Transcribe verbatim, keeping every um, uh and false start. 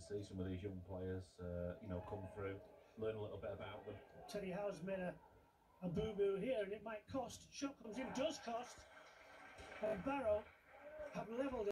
see some of these young players, uh, you know, come through, learn a little bit about them. Teddy Howe's made a, a boo-boo here, and it might cost. Shot comes in, does cost. And Barrow have levelled it.